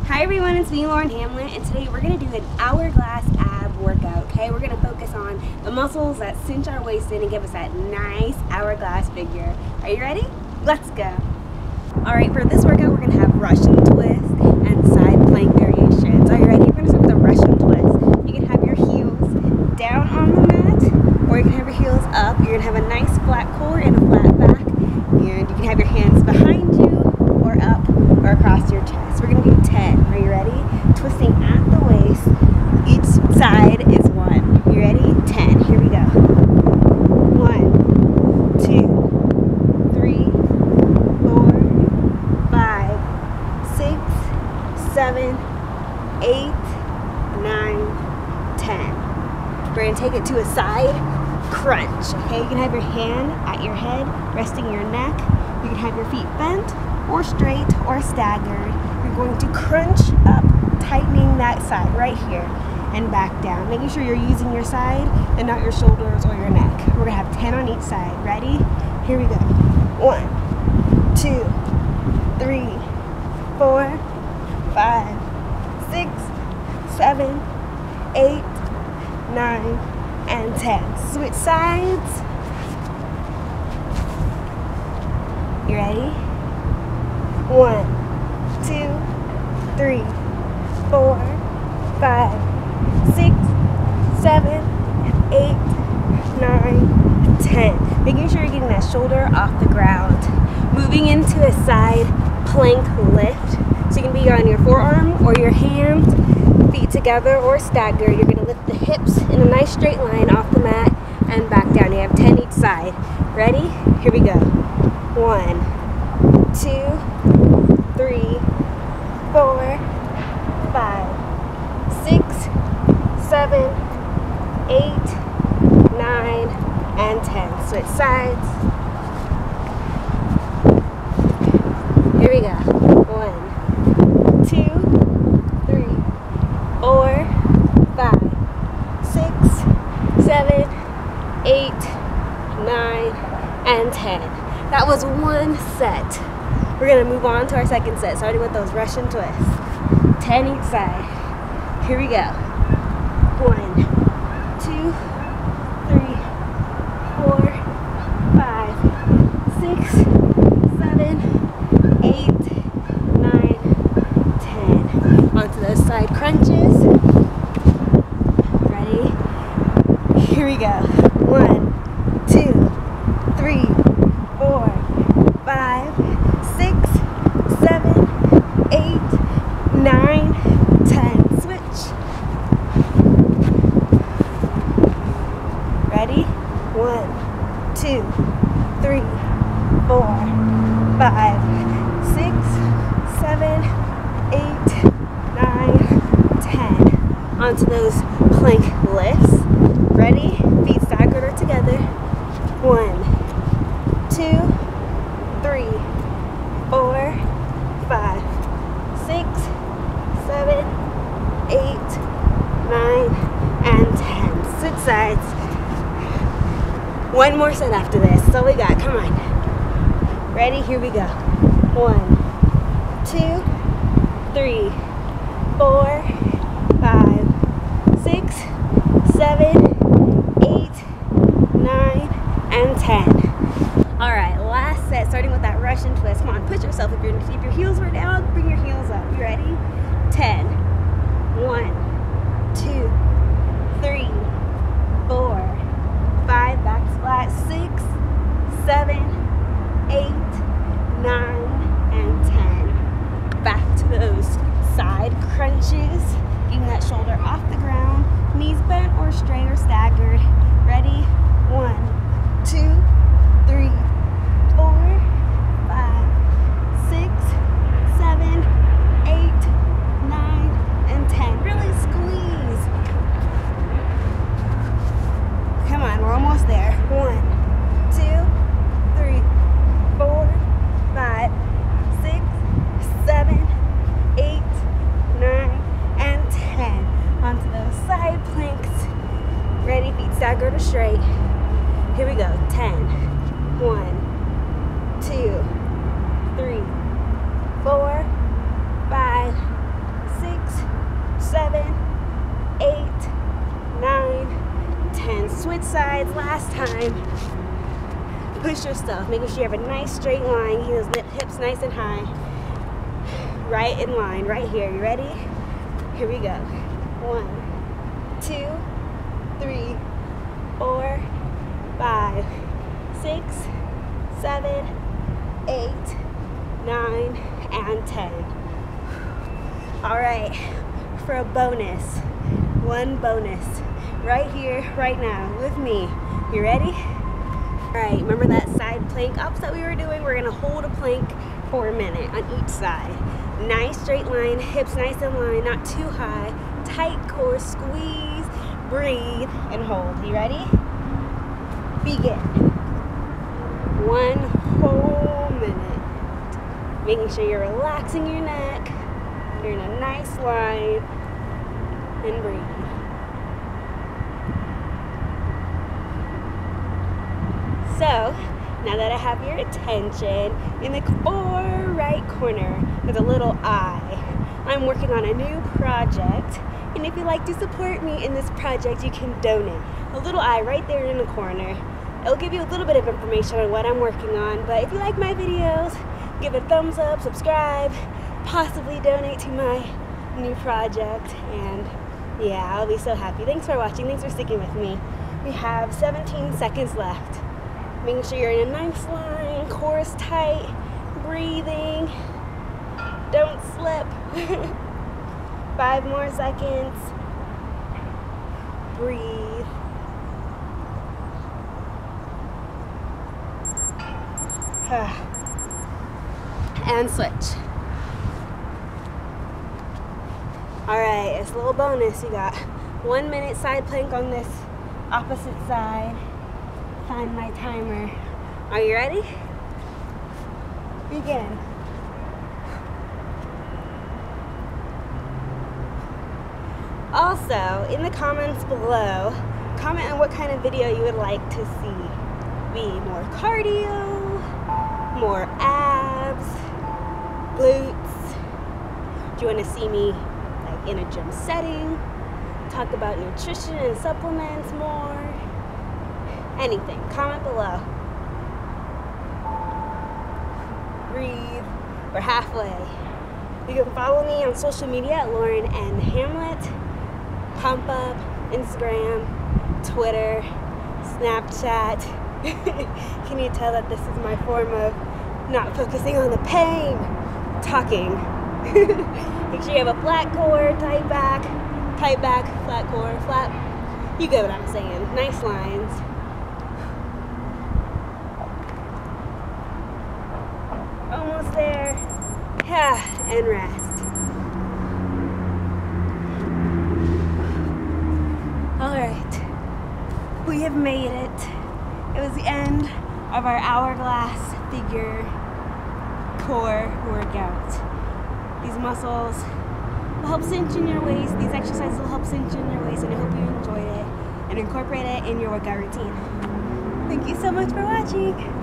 Hi everyone, it's me, Lauren Hamlett, and today we're going to do an hourglass ab workout, okay? We're going to focus on the muscles that cinch our waist in and give us that nice hourglass figure. Are you ready? Let's go. Alright, for this workout we're going to have Russian twist and side plank variations. Are you ready? We're going to start with the Russian twist. You can have your heels down on the mat, or you can have your heels up. You're going to have a nice flat core and a flat back, and you can have your hands behind you, or up, or across your chest. We're going to do 10. Are you ready? Twisting at the waist. Each side is 1. You ready? 10. Here we go. 1, 2, 3, 4, 5, 6, 7, 8, 9, 10. We're going to take it to a side crunch. Okay, you can have your hand at your head, resting your neck. You can have your feet bent, or straight, or staggered. You're going to crunch up, tightening that side right here and back down, making sure you're using your side and not your shoulders or your neck. We're gonna have 10 on each side. Ready? Here we go. 1, 2, 3, 4, 5, 6, 7, 8, 9, and 10. Switch sides. You ready? 1, 2, 3, 4, 5, 6, 7, 8, 9, 10. Making sure you're getting that shoulder off the ground. Moving into a side plank lift. So you can be on your forearm or your hands, feet together or staggered. You're going to lift the hips in a nice straight line off the mat and back down. You have 10 each side. Ready? Here we go. 1, 2, 3, 4, 5, 6, 7, 8, 9, and 10. Switch sides. Here we go. 1, 2, 3, 4, 5, 6, 7, 8, 9, and 10. That was one set. We're going to move on to our second set, starting with those Russian twists. 10 each side. Here we go. 1, 2, 3, 4, 5, 6, 7, 8, 9, 10. Onto those side crunches. Ready? Here we go. 1, 2, 3, 4, 5, 6, 7, 8, 9, 10. Switch. Ready? 1, 2, 3, 4, 5, 6, 7, 8, 9, 10. Onto those plank lifts. Ready? Feet staggered or together. 1, 2, 3, 4, 5, 6, 7, 8, 9, and 10. Switch sides. One more set after this. That's all we got. Come on. Ready? Here we go. 1, 2, 3, 4, 5, 6, 7, 8, 9, and 10. Alright, last set, starting with that Russian twist. Come on, push yourself. If your heels were down, bring your heels up. You ready? 10. 1, 2, 3, 4, 5, back flat, 6, 7, 8, 9, and 10. Back to those side crunches. Getting that shoulder off the ground, knees bent or straight or staggered. Ready? 1, 2, 3, 4, 5, 6, 7, 8, 9, and 10. Really squeeze. Come on, we're almost there. 1, 2, 3, 4, 5, 6, 7, 8, 9, and 10. Onto those side planks. Ready? Feet staggered or straight. Here we go. 10. 1, 2, 3, 4, 5, Switch sides, last time. Push yourself, making sure you have a nice straight line, keep those hips nice and high. Right in line, right here. You ready? Here we go. 1, 2, 3, 4, 5, 6, 7, 8, 9, and 10. All right, for a bonus, one bonus, right here, right now, with me. You ready? All right, remember that side plank ups that we were doing? We're gonna hold a plank for a minute on each side. Nice straight line, hips nice in line, not too high. Tight core, squeeze, breathe, and hold. You ready? Begin. 1 whole minute. Making sure you're relaxing your neck. You're in a nice line. And breathe. So, now that I have your attention, in the far right corner, there's a little eye. I'm working on a new project, and if you'd like to support me in this project, you can donate. A little eye right there in the corner. It'll give you a little bit of information on what I'm working on, but if you like my videos, give it a thumbs up, subscribe, possibly donate to my new project, and yeah, I'll be so happy. Thanks for watching, thanks for sticking with me. We have 17 seconds left. Making sure you're in a nice line, core is tight, breathing, don't slip. 5 more seconds, breathe. And switch. All right, it's a little bonus. You got 1 minute side plank on this opposite side. Find my timer. Are you ready? Begin. Also, in the comments below, comment on what kind of video you would like to see. More cardio, more abs, glutes. Do you want to see me like in a gym setting? Talk about nutrition and supplements more? Anything, comment below. Breathe. We're halfway. You can follow me on social media at Lauren and Hamlett. Pump Up, Instagram, Twitter, Snapchat. Can you tell that this is my form of not focusing on the pain? Talking. Make sure you have a flat core, tight back, flat core, flat. You get what I'm saying. Nice lines. Almost there. And rest. Alright, we have made it. It was the end of our Hourglass figure core workout. These muscles will help cinch in your waist. These exercises will help cinch in your waist, and I hope you enjoyed it and incorporate it in your workout routine. Thank you so much for watching.